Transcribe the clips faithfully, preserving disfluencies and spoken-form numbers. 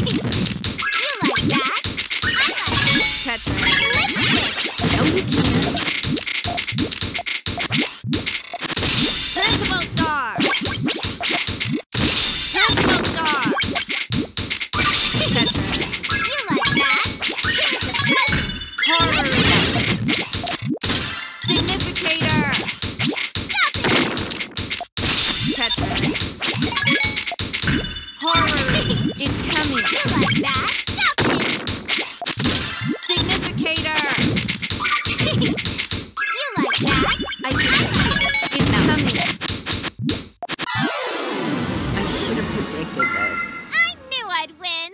like that? I like Tetris. Lipstick. No, you can't. Principal Star. Principal Star. Tetris. You like that? Here's a present. Horror. Significator. Stop it. Tetris. Horror. It's coming. You like that? Stop it. Significator. You like that? I can see it. It's coming. I should have predicted this. I knew I'd win.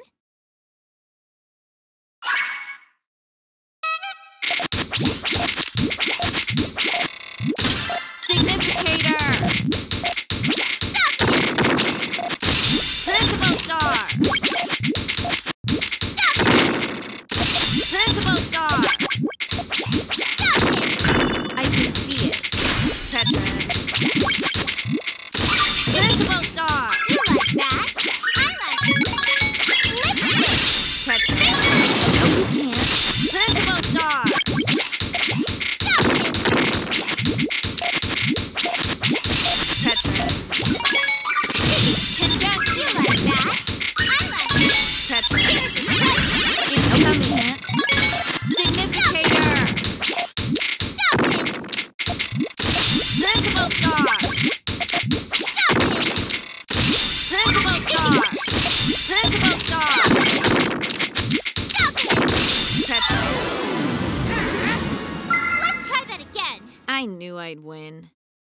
Significator. Stop it. Principal Star. Stop it. Principal Star. Stop it. I can see it. Tetris. Principal Star. You like that? I like lipstick. Tetris. No, you can't. Principal Star. Stop it. Tetris. Conjunction. You like that? I like it. Tetris. Here's a present. It's coming. Significator. Stop it. Principal Star. Stop it. Principal Star. Principal Star. Stop it. Tetris. Let's try that again. I knew I'd win.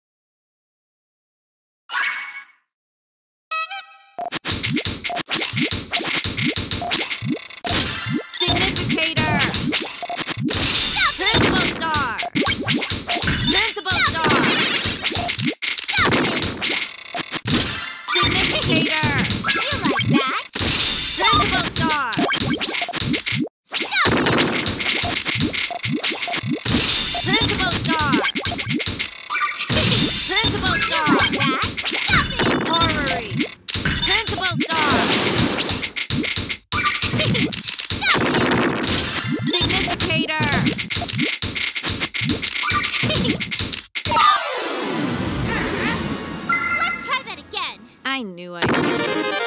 Significator. Stop Principal Star. Principal Star. Stop it. Significator. You like that? Principal Star. Stop it. Principal Star. Principal Star. You like that? Stop it. Horror. Principal Star. Stop it. Significator. Let's try that again. I knew I would.